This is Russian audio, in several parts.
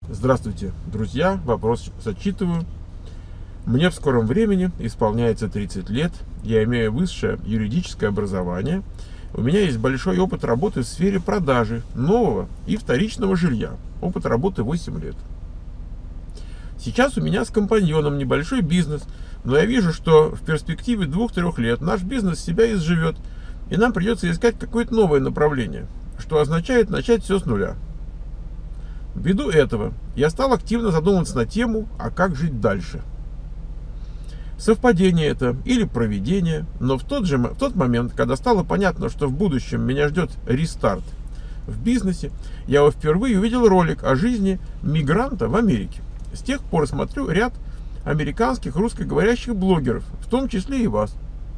Здравствуйте, друзья. Вопрос зачитываю. Мне в скором времени исполняется 30 лет. Я имею высшее юридическое образование. У меня есть большой опыт работы в сфере продажи нового и вторичного жилья. Опыт работы 8 лет. Сейчас у меня с компаньоном небольшой бизнес, но я вижу, что в перспективе 2-3 лет наш бизнес себя изживет, и нам придется искать какое-то новое направление, что означает начать все с нуля. Ввиду этого я стал активно задумываться на тему, а как жить дальше. Совпадение это или провидение, но в тот момент, когда стало понятно, что в будущем меня ждет рестарт в бизнесе, я впервые увидел ролик о жизни мигранта в Америке. С тех пор смотрю ряд американских русскоговорящих блогеров, в том числе и вас.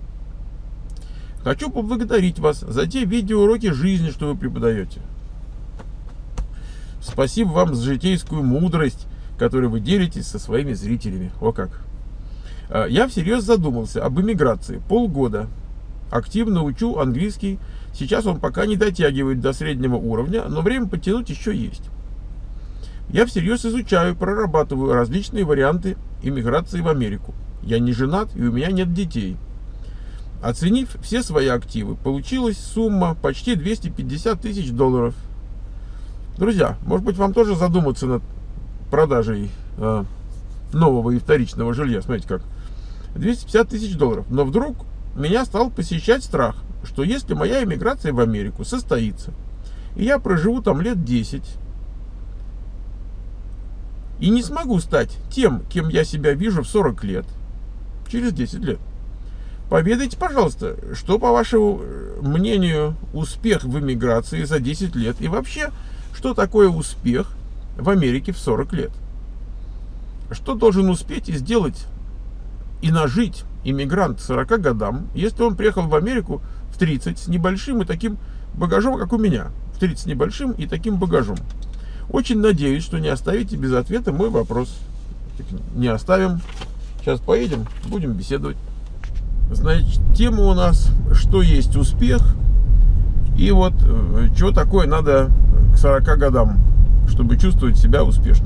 Хочу поблагодарить вас за те видеоуроки жизни, что вы преподаете. Спасибо вам за житейскую мудрость, которой вы делитесь со своими зрителями. О как! Я всерьез задумался об эмиграции. Полгода. Активно учу английский. Сейчас он пока не дотягивает до среднего уровня, но время подтянуть еще есть. Я всерьез изучаю, прорабатываю различные варианты эмиграции в Америку. Я не женат и у меня нет детей. Оценив все свои активы, получилась сумма почти $250 тысяч. Друзья, может быть, вам тоже задуматься над продажей нового и вторичного жилья. Смотрите как. $250 тысяч. Но вдруг меня стал посещать страх, что если моя эмиграция в Америку состоится, и я проживу там лет 10, и не смогу стать тем, кем я себя вижу в 40 лет, через 10 лет. Поведайте, пожалуйста, что, по вашему мнению, успех в эмиграции за 10 лет? И вообще, что такое успех в Америке в 40 лет? Что должен успеть и сделать и нажить иммигрант к 40 годам, если он приехал в Америку в 30 с небольшим и таким багажом, как у меня? В 30 с небольшим и таким багажом. Очень надеюсь, что не оставите без ответа мой вопрос. Не оставим. Сейчас поедем, будем беседовать. Значит, тема у нас, что есть успех, и вот что такое надо к 40 годам, чтобы чувствовать себя успешным.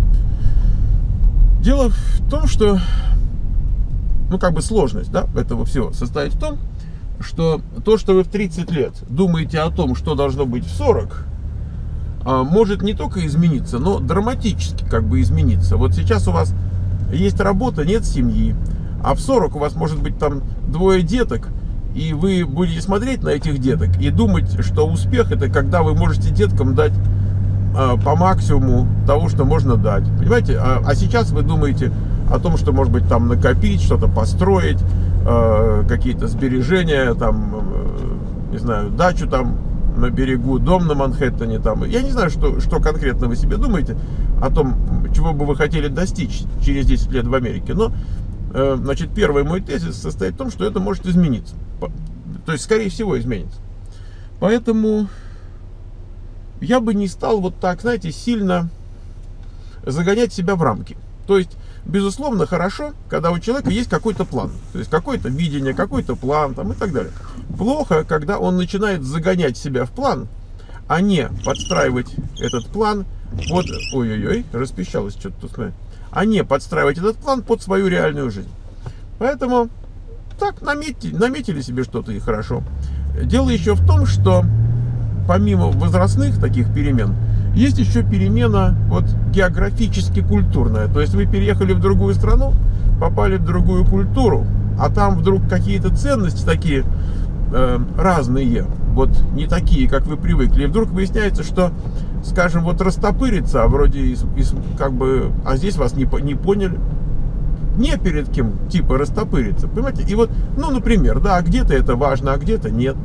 Дело в том, что, сложность, этого всего состоит в том, что то, что вы в 30 лет думаете о том, что должно быть в 40, может не только измениться, но драматически измениться. Вот сейчас у вас есть работа, нет семьи, а в 40 у вас может быть там 2 деток, и вы будете смотреть на этих деток и думать, что успех — это когда вы можете деткам дать по максимуму того, что можно дать. Понимаете? А сейчас вы думаете о том, что, может быть, там накопить, что-то построить, какие-то сбережения, там, не знаю, дачу там на берегу, дом на Манхэттене, там. Я не знаю, что конкретно вы себе думаете о том, чего бы вы хотели достичь через 10 лет в Америке. Но, значит, первый мой тезис состоит в том, что это может измениться. То есть, скорее всего, изменится. Поэтому я бы не стал вот так, знаете, сильно загонять себя в рамки. То есть, безусловно, хорошо, когда у человека есть какой-то план. То есть, какое-то видение, какой-то план там, и так далее. Плохо, когда он начинает загонять себя в план, а не подстраивать этот план под... Ой-ой-ой, распищалось что-то тут. А не подстраивать этот план под свою реальную жизнь. Поэтому, так, наметили себе что-то и хорошо. Дело еще в том, что помимо возрастных таких перемен, есть еще перемена географически культурная. То есть вы переехали в другую страну, попали в другую культуру, а там вдруг какие-то ценности такие разные, не такие, как вы привыкли. И вдруг выясняется, что, скажем, растопыриться, а вроде а здесь вас не поняли. Не перед кем, растопыриться, понимаете? И например, да, где-то это важно, а где-то нет.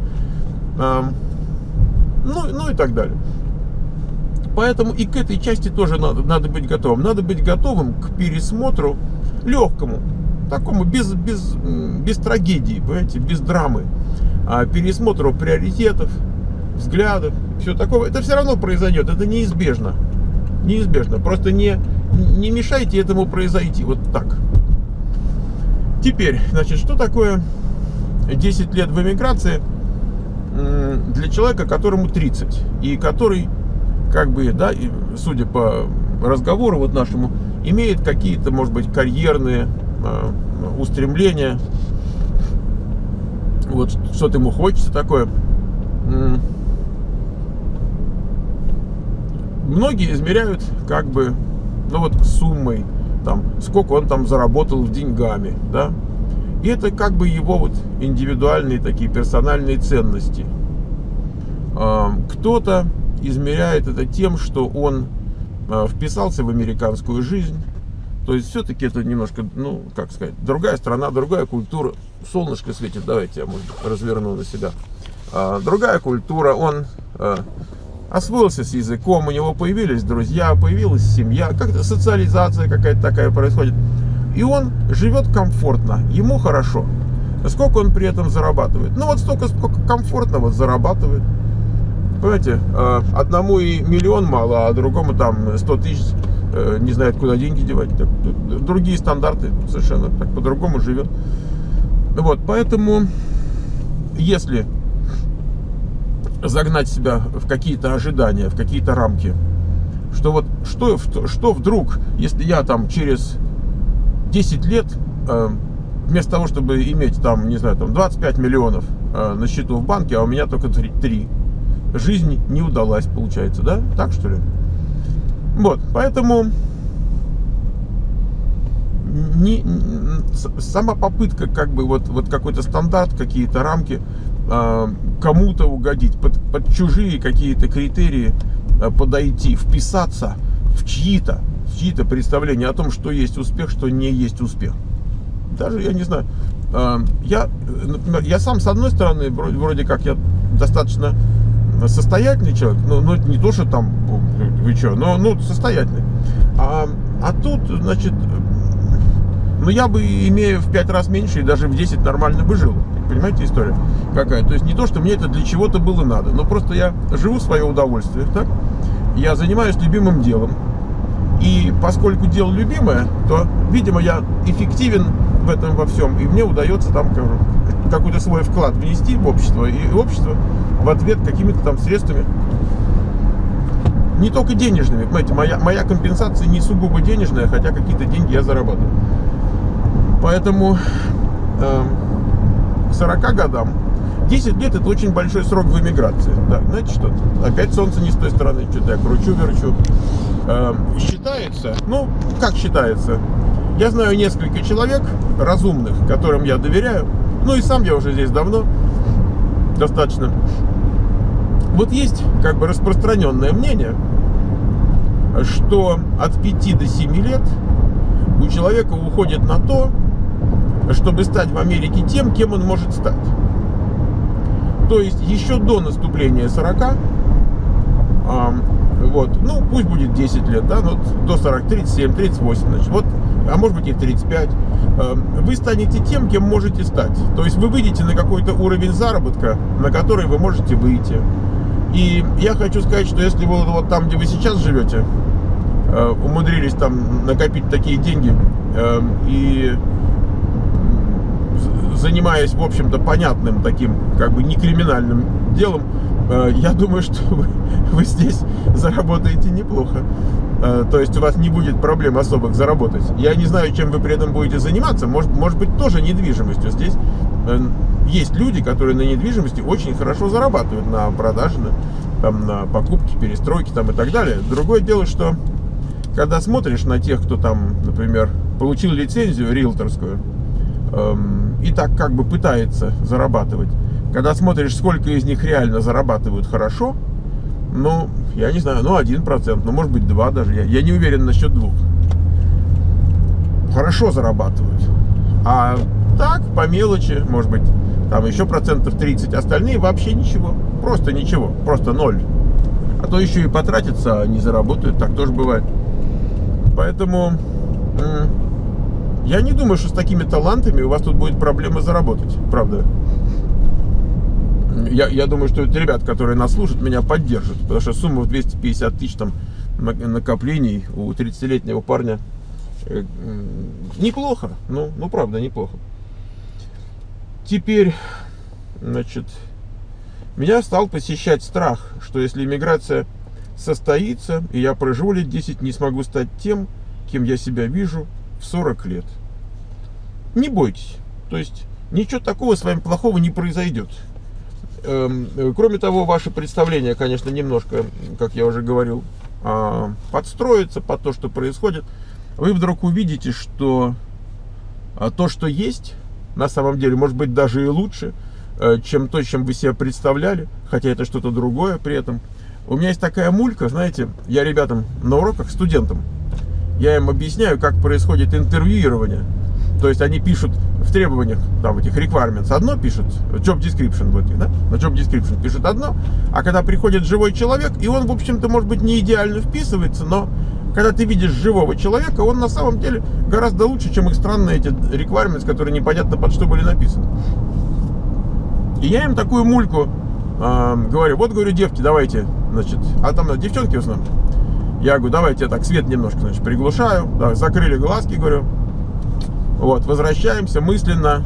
Ну и так далее. Поэтому и к этой части тоже надо быть готовым. Надо быть готовым к пересмотру легкому, такому, без трагедии, понимаете, без драмы. Пересмотру приоритетов, взглядов, все такого. Это все равно произойдет, это неизбежно. Неизбежно. Просто не мешайте этому произойти. Вот так. Теперь, значит, что такое 10 лет в эмиграции для человека, которому 30, и который, судя по разговору вот нашему имеет какие-то, может быть, карьерные устремления. Вот что-то ему хочется такое. Многие измеряют как бы, ну вот суммой, там, сколько он там заработал в деньгами, да. И это как бы его вот индивидуальные такие персональные ценности. Кто-то измеряет это тем, что он вписался в американскую жизнь. То есть все-таки это немножко, ну, как сказать, другая страна, другая культура. Солнышко светит, давайте я, может, разверну на себя. Другая культура, он освоился с языком, у него появились друзья, появилась семья, как-то социализация какая-то такая происходит. И он живет комфортно, ему хорошо. Сколько он при этом зарабатывает? Ну вот столько, сколько комфортно вот зарабатывает. Понимаете, одному и миллион мало, а другому там 100 тысяч не знает, куда деньги девать. Так, другие стандарты совершенно, так по-другому живет. Вот, поэтому, если загнать себя в какие-то ожидания, в какие-то рамки, что вот, что вдруг, если я там через 10 лет, вместо того, чтобы иметь там, не знаю, там 25 миллионов на счету в банке, а у меня только 3. Жизнь не удалась, получается, да? Так, что ли? Вот, поэтому сама попытка, как бы, вот какой-то стандарт, какие-то рамки, кому-то угодить, под чужие какие-то критерии подойти, вписаться в чьи-то представления о том, что есть успех, что не есть успех. Даже, я не знаю, я сам, с одной стороны, вроде как я достаточно состоятельный человек, но не то, что там, вы что, но состоятельный. А тут, значит, ну я бы, имея в 5 раз меньше, и даже в 10 нормально бы жил. Понимаете, история какая? То есть не то, что мне это для чего-то было надо, но просто я живу в свое удовольствие, так? Я занимаюсь любимым делом. И поскольку дело любимое, то, видимо, я эффективен в этом во всем, и мне удается там какой-то свой вклад внести в общество, и общество в ответ какими-то там средствами, не только денежными, понимаете, моя компенсация не сугубо денежная, хотя какие-то деньги я зарабатываю. Поэтому к 40 годам 10 лет это очень большой срок в эмиграции. Да, знаете что? Опять солнце не с той стороны, что-то я кручу-верчу. Считается, ну, как считается? Я знаю несколько человек разумных, которым я доверяю. Ну и сам я уже здесь давно, достаточно. Вот есть как бы распространенное мнение, что от 5 до 7 лет у человека уходит на то, чтобы стать в Америке тем, кем он может стать. То есть еще до наступления 40, вот, ну пусть будет 10 лет, да, вот до 40, 37, 38, значит, вот, а может быть и 35, вы станете тем, кем можете стать. То есть вы выйдете на какой-то уровень заработка, на который вы можете выйти. И я хочу сказать, что если вы вот там, где вы сейчас живете, умудрились там накопить такие деньги и занимаясь, в общем-то, понятным таким, как бы не криминальным делом, я думаю, что вы здесь заработаете неплохо. То есть у вас не будет проблем особых заработать. Я не знаю, чем вы при этом будете заниматься. Может быть, тоже недвижимостью. Здесь есть люди, которые на недвижимости очень хорошо зарабатывают, на продаже, на покупке, перестройке там, и так далее. Другое дело, что когда смотришь на тех, кто там, например, получил лицензию риэлторскую, и так как бы пытается зарабатывать, когда смотришь, сколько из них реально зарабатывают хорошо, ну, я не знаю, ну 1%, ну может быть 2 даже, я не уверен насчет 2. Хорошо зарабатывают. А так, по мелочи, может быть, там еще процентов 30, остальные вообще ничего, просто 0. А то еще и потратятся, а не заработают, так тоже бывает. Поэтому я не думаю, что с такими талантами у вас тут будет проблема заработать, правда. Я думаю, что ребят, которые нас слушают, меня поддержат, потому что сумма в 250 тысяч там накоплений у 30-летнего парня неплохо, ну правда неплохо. Теперь, значит, меня стал посещать страх, что если иммиграция состоится, и я проживу лет 10, не смогу стать тем, кем я себя вижу в 40 лет. Не бойтесь. То есть ничего такого с вами плохого не произойдет. Кроме того, ваше представление, конечно, немножко, как я уже говорил, подстроится под то, что происходит. Вы вдруг увидите, что то, что есть, на самом деле, может быть даже и лучше, чем то, чем вы себе представляли, хотя это что-то другое при этом. У меня есть такая мулька, знаете, я ребятам на уроках, студентам, я им объясняю, как происходит интервьюирование. То есть они пишут в требованиях, там, в этих requirements одно пишут, job description, вот, да? На job description пишут одно, а когда приходит живой человек, и он, в общем-то, может быть, не идеально вписывается, но когда ты видишь живого человека, он на самом деле гораздо лучше, чем их странные эти requirements, которые непонятно под что были написаны. И я им такую мульку говорю, вот, говорю, девки, давайте, значит, а там девчонки в основном, я говорю, давайте я так свет немножко, значит, приглушаю, да, закрыли глазки, говорю, вот, возвращаемся мысленно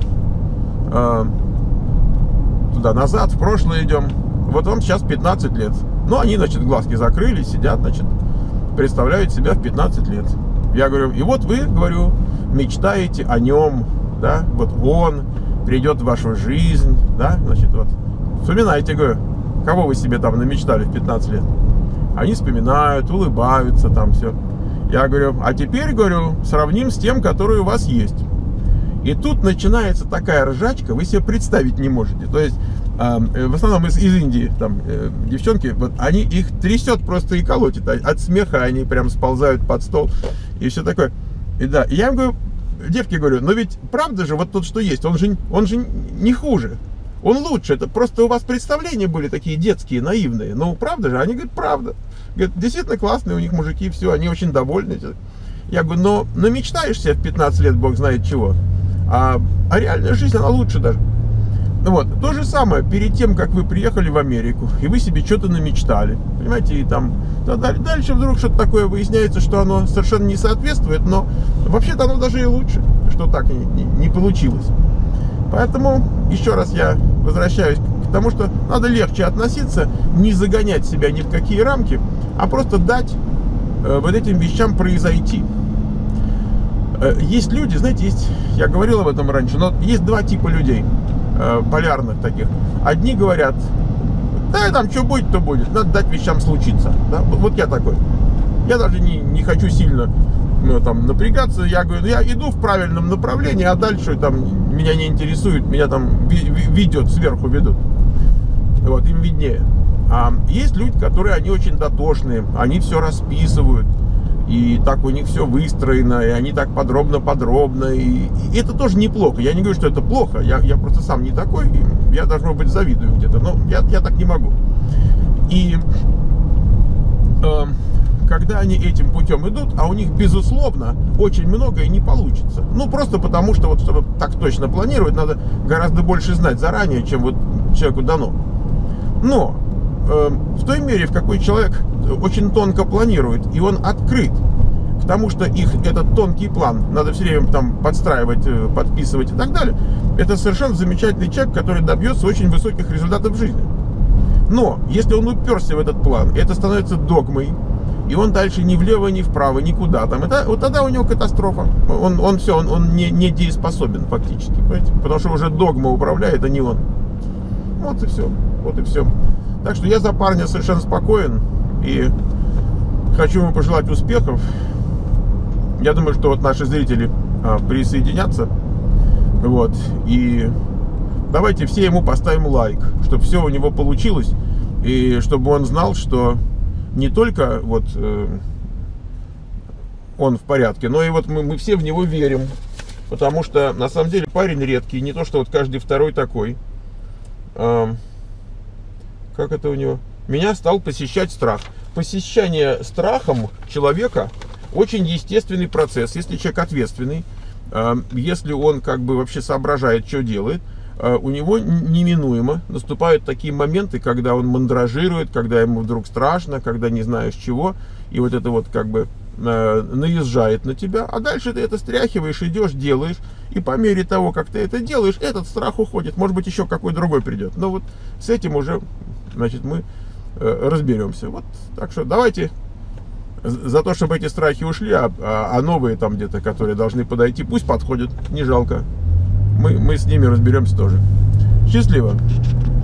туда назад, в прошлое идем. Вот вам сейчас 15 лет. Ну, они, значит, глазки закрыли, сидят, значит, представляют себя в 15 лет. Я говорю, и вот вы, говорю, мечтаете о нем, да, вот он придет в вашу жизнь, да, значит, вот, вспоминайте, говорю, кого вы себе там намечтали в 15 лет. Они вспоминают, улыбаются, там все. Я говорю, а теперь, говорю, сравним с тем, который у вас есть. И тут начинается такая ржачка, вы себе представить не можете. То есть, в основном из Индии, там, девчонки, вот, они их трясет просто и колотит. От смеха они прям сползают под стол и все такое. И да, я им говорю, девки, говорю, но ведь правда же, вот тот, что есть, он же не хуже. Он лучше, это просто у вас представления были такие детские, наивные. Ну, правда же? Они говорят, правда. Говорят, действительно классные у них мужики, все, они очень довольны. Я говорю, но мечтаешься в 15 лет, бог знает чего. А реальная жизнь, она лучше даже. Вот, то же самое, перед тем, как вы приехали в Америку, и вы себе что-то намечтали, понимаете, и там, да, дальше вдруг что-то такое выясняется, что оно совершенно не соответствует, но вообще-то оно даже и лучше, что так не получилось. Поэтому, еще раз я возвращаюсь к тому, что надо легче относиться, не загонять себя ни в какие рамки, а просто дать вот этим вещам произойти. Есть люди, знаете, я говорил об этом раньше, но есть два типа людей, полярных таких. Одни говорят, да, там, что будет, то будет, надо дать вещам случиться. Да? Вот я такой. Я даже не хочу сильно там напрягаться, я говорю, я иду в правильном направлении, а дальше там меня не интересует, меня там ведет, сверху ведут. Вот, им виднее. А есть люди, которые, они очень дотошные, они все расписывают, и так у них все выстроено, и они так подробно, и это тоже неплохо. Я не говорю, что это плохо, я просто сам не такой, и я, должно быть, завидую где-то, но я так не могу. И когда они этим путем идут, а у них, безусловно, очень многое не получится. Ну, просто потому, что, вот, чтобы так точно планировать, надо гораздо больше знать заранее, чем вот человеку дано. Но в той мере, в какой человек очень тонко планирует, и он открыт к тому, что этот тонкий план надо все время там подстраивать, подписывать и так далее, это совершенно замечательный человек, который добьется очень высоких результатов в жизни. Но если он уперся в этот план, это становится догмой, и он дальше ни влево, ни вправо, никуда там. Вот тогда у него катастрофа. Он все, он не дееспособен фактически. Понимаете? Потому что уже догма управляет, а не он. Вот и все. Вот и все. Так что я за парня совершенно спокоен. И хочу ему пожелать успехов. Я думаю, что вот наши зрители присоединятся. Вот. И давайте все ему поставим лайк, чтобы все у него получилось. И чтобы он знал, что не только вот он в порядке, но и вот мы все в него верим. Потому что на самом деле парень редкий, не то что вот каждый второй такой. Как это у него? Меня стал посещать страх. Посещание страхом человека очень естественный процесс. Если человек ответственный, если он как бы вообще соображает, что делает, у него неминуемо наступают такие моменты, когда он мандражирует, когда ему вдруг страшно, когда не знаешь чего, и вот это вот как бы наезжает на тебя, а дальше ты это стряхиваешь, идешь, делаешь, и по мере того, как ты это делаешь, этот страх уходит, может быть, еще какой другой придет, но вот с этим уже, значит, мы разберемся. Вот, так что давайте за то, чтобы эти страхи ушли, а новые там где-то, которые должны подойти, пусть подходят, не жалко. Мы с ними разберемся тоже. Счастливо!